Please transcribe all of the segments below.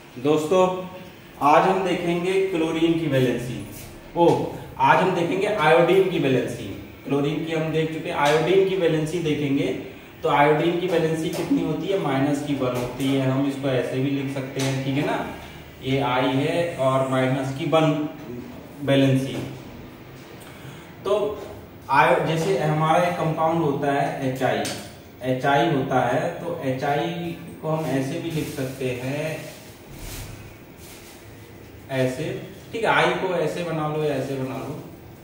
दोस्तों आज हम देखेंगे क्लोरीन की वैलेंसी। आज हम देखेंगे आयोडीन की वैलेंसी। क्लोरीन की हम देख चुके हैं, आयोडीन की वैलेंसी देखेंगे। तो आयोडीन की वैलेंसी कितनी होती है? -1 होती है। हम इसको ऐसे भी लिख सकते हैं, ठीक है ना। ये I है और -1 वैलेंसी। तो जैसे हमारा एक कंपाउंड होता है HI होता है, तो HI को हम ऐसे भी लिख सकते हैं, ऐसे, ठीक है। I को ऐसे बना लो या ऐसे बना लो।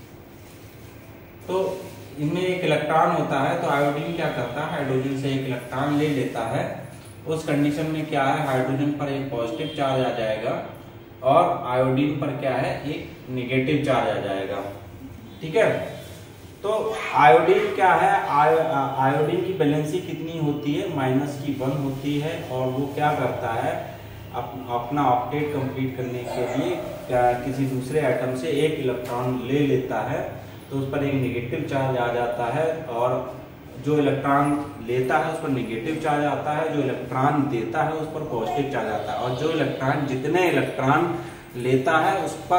तो इनमें एक इलेक्ट्रॉन होता है, तो आयोडीन क्या करता है, हाइड्रोजन से एक इलेक्ट्रॉन ले लेता है। उस कंडीशन में क्या है, हाइड्रोजन पर एक पॉजिटिव चार्ज आ जाएगा और आयोडीन पर क्या है, एक नेगेटिव चार्ज आ जाएगा, ठीक है। तो आयोडीन क्या है, आयोडीन की वैलेंसी कितनी होती है? -1 होती है। और वो क्या करता है, अपना ऑक्टेट कंप्लीट करने के लिए किसी दूसरे एटम से एक इलेक्ट्रॉन ले लेता है, तो उस पर एक नेगेटिव चार्ज आ जाता है। और जो इलेक्ट्रॉन लेता है उस पर नेगेटिव चार्ज आता है, जो इलेक्ट्रॉन देता है उस पर पॉजिटिव चार्ज आता है। और जो इलेक्ट्रॉन, जितने इलेक्ट्रॉन लेता है उस पर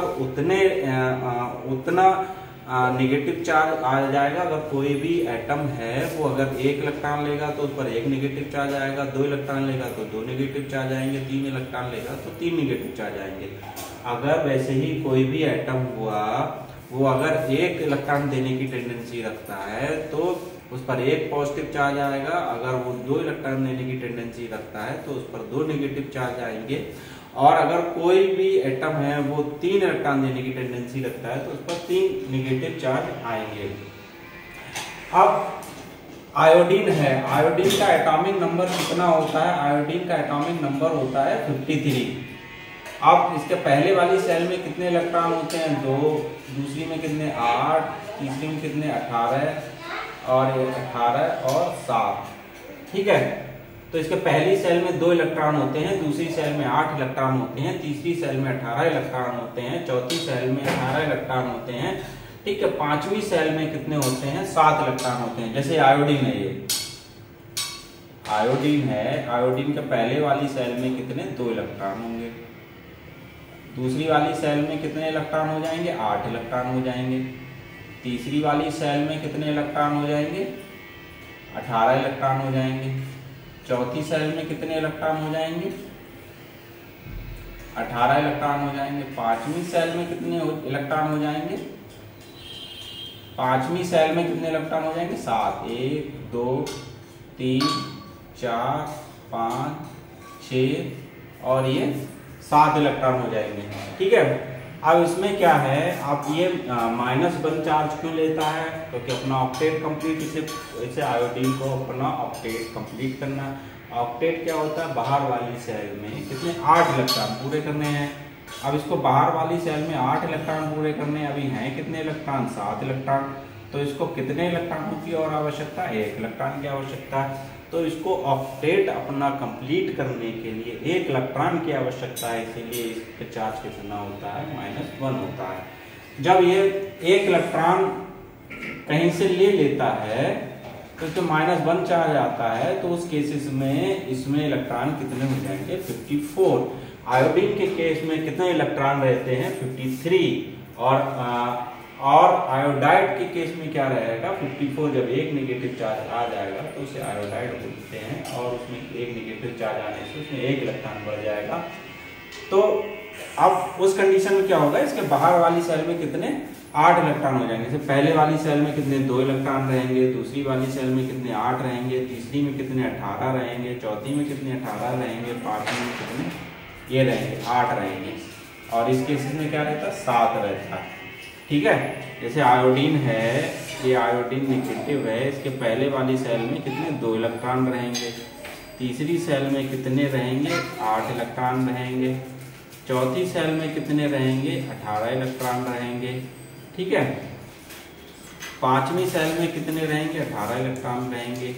उतना नेगेटिव चार्ज आ जाएगा। अगर कोई भी एटम है वो अगर एक इलेक्ट्रॉन लेगा तो उस पर एक नेगेटिव चार्ज आएगा, 2 इलेक्ट्रॉन लेगा तो 2 नेगेटिव चार्ज आएंगे, 3 इलेक्ट्रॉन लेगा तो 3 नेगेटिव चार्ज आएंगे। अगर वैसे ही कोई भी एटम हुआ, वो अगर एक इलेक्ट्रॉन देने की टेंडेंसी रखता है तो उस पर एक पॉजिटिव चार्ज आएगा। अगर वो 2 इलेक्ट्रॉन देने की टेंडेंसी रखता है तो उस पर 2 नेगेटिव चार्ज आएंगे। और अगर कोई भी एटम है वो 3 इलेक्ट्रॉन देने की टेंडेंसी रखता है तो उस पर 3 नेगेटिव चार्ज आएंगे। अब आयोडीन है, आयोडीन का एटॉमिक नंबर कितना होता है? आयोडीन का एटॉमिक नंबर होता है 53। अब इसके पहले वाली सेल में कितने इलेक्ट्रॉन होते हैं? 2, दूसरी में कितने? 8, तीसरी में कितने? 18 और 18 और 7, ठीक है। तो इसके पहली सेल में 2 इलेक्ट्रॉन होते हैं, दूसरी सेल में 8 इलेक्ट्रॉन होते हैं, तीसरी सेल में 18 इलेक्ट्रॉन होते हैं, चौथी सेल में 18 इलेक्ट्रॉन होते हैं, ठीक है। पांचवी सेल में कितने होते हैं? 7 इलेक्ट्रॉन होते हैं। जैसे आयोडीन है, ये आयोडीन है, आयोडीन के पहले वाली सेल में कितने? 2 इलेक्ट्रॉन होंगे। दूसरी वाली सेल में कितने इलेक्ट्रॉन हो जाएंगे? 8 इलेक्ट्रॉन हो जाएंगे। तीसरी वाली सेल में कितने इलेक्ट्रॉन हो जाएंगे? 18 इलेक्ट्रॉन हो जाएंगे। चौथी सेल में कितने इलेक्ट्रॉन हो जाएंगे? 18 इलेक्ट्रॉन हो जाएंगे। पांचवी सेल में कितने इलेक्ट्रॉन हो जाएंगे? पांचवी सेल में कितने इलेक्ट्रॉन हो जाएंगे? 7। 1 2 3 4 5 6 और ये 7 इलेक्ट्रॉन हो जाएंगे, ठीक है। अब इसमें क्या है, आप ये -1 चार्ज क्यों लेता है? क्योंकि अपना ऑक्टेट कंप्लीट, इसे आयोडीन को अपना ऑक्टेट कंप्लीट करना। ऑक्टेट क्या होता है? बाहर वाली सेल में कितने? 8 इलेक्ट्रॉन पूरे करने हैं। अब इसको बाहर वाली सेल में 8 इलेक्ट्रॉन पूरे करने, अभी हैं कितने इलेक्ट्रॉन? 7 इलेक्ट्रॉन। तो इसको कितने इलेक्ट्रॉनों की और आवश्यकता है? 1 इलेक्ट्रॉन की आवश्यकता है। तो इसको ऑक्टेट अपना कंप्लीट करने के लिए 1 इलेक्ट्रॉन की आवश्यकता है, इसीलिए इस पे चार्ज कितना होता है? -1 होता है। जब ये 1 इलेक्ट्रॉन कहीं से ले लेता है तो इसको -1 चार्ज आता है, तो उस केसेस में इसमें इलेक्ट्रॉन कितने हो जाएंगे? 54। आयोडीन के केस में कितने इलेक्ट्रॉन रहते हैं? 53। और आयोडाइड के केस में क्या रहेगा? 54। जब एक नेगेटिव चार्ज आ जाएगा तो उसे आयोडाइड बोलते हैं, और उसमें एक नेगेटिव चार्ज आने से उसमें 1 इलेक्ट्रॉन बढ़ जाएगा। तो अब उस कंडीशन में क्या होगा, इसके बाहर वाली सेल में कितने? 8 इलेक्ट्रॉन हो जाएंगे। जैसे पहले वाली सेल में कितने? 2 इलेक्ट्रॉन रहेंगे, दूसरी वाली सेल में कितने? 8 रहेंगे, तीसरी में कितने? 18 रहेंगे, चौथी में कितने? 18 रहेंगे, पांचवी में कितने? ये रहेंगे 8 रहेंगे। और इस केस में क्या रहता? 7 रहता है, ठीक है। जैसे आयोडीन है, ये आयोडीन नेगेटिव है, इसके पहले वाली सेल में कितने? 2 इलेक्ट्रॉन रहेंगे, तीसरी सेल में कितने रहेंगे? 8 इलेक्ट्रॉन रहेंगे, चौथी सेल में कितने रहेंगे? 18 इलेक्ट्रॉन रहेंगे, ठीक है। पांचवी सेल में कितने रहेंगे? 18 इलेक्ट्रॉन रहेंगे।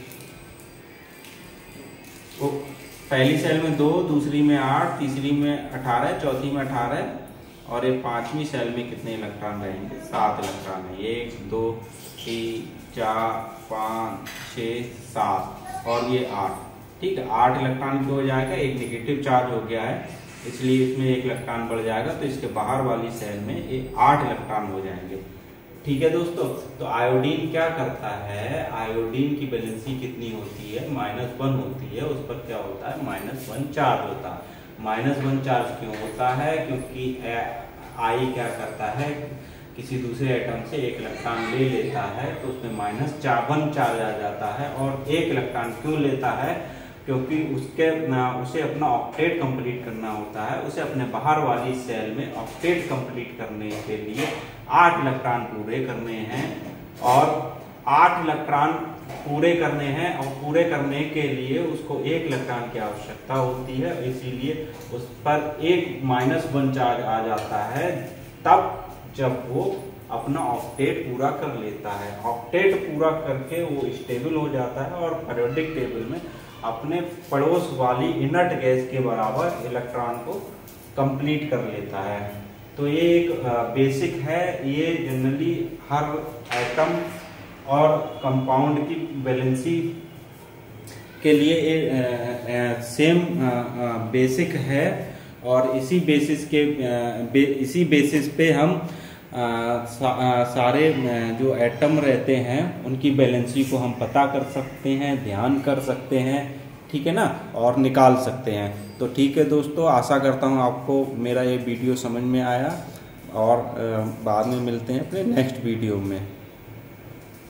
वो पहली सेल में 2, दूसरी में 8, तीसरी में 18, चौथी में 18, और ये पांचवी सेल में कितने इलेक्ट्रॉन रहेंगे? 7 इलेक्ट्रॉन है। 1 2 3 4 5 6 7 और ये 8, ठीक है। 8 इलेक्ट्रॉन क्यों हो जाएगा? एक नेगेटिव चार्ज हो गया है, इसलिए इसमें 1 इलेक्ट्रॉन बढ़ जाएगा, तो इसके बाहर वाली सेल में 8 इलेक्ट्रॉन हो जाएंगे। ठीक है दोस्तों, तो आयोडीन क्या करता है, आयोडीन की वैलेंसी कितनी होती है, -1 होती है, उस पर क्या होता है, -1 चार्ज होता है। -1 चार्ज क्यों होता है, क्योंकि आई क्या करता है, किसी दूसरे एटम से 1 इलेक्ट्रॉन ले लेता है, तो उसमें -1 चार्ज आ जाता है। और 1 इलेक्ट्रॉन क्यों लेता है, क्योंकि उसे अपना ऑक्टेट कंप्लीट करना होता है, उसे अपने बाहर वाली सेल में ऑक्टेट कंप्लीट करने के लिए 8 इलेक्ट्रॉन पूरे करने हैं, और 8 इलेक्ट्रॉन पूरे करने हैं, और पूरे करने के लिए उसको 1 इलेक्ट्रॉन की आवश्यकता होती है, इसीलिए उस पर एक -1 चार्ज आ जाता है तब जब वो अपना ऑक्टेट पूरा कर लेता है। ऑक्टेट पूरा करके वो स्टेबल हो जाता है और पीरियोडिक टेबल में अपने पड़ोस वाली इनर्ट गैस के बराबर इलेक्ट्रॉन को कंप्लीट कर लेता है। तो ये एक बेसिक है, ये जनरली हर एटम और कंपाउंड की वैलेंसी के लिए सेम बेसिक है, और इसी बेसिस पे हम सारे जो एटम रहते हैं उनकी वैलेंसी को हम पता कर सकते हैं, ध्यान कर सकते हैं, ठीक है ना, और निकाल सकते हैं। तो ठीक है दोस्तों, आशा करता हूँ आपको मेरा ये वीडियो समझ में आया, और बाद में मिलते हैं अपने नेक्स्ट वीडियो में।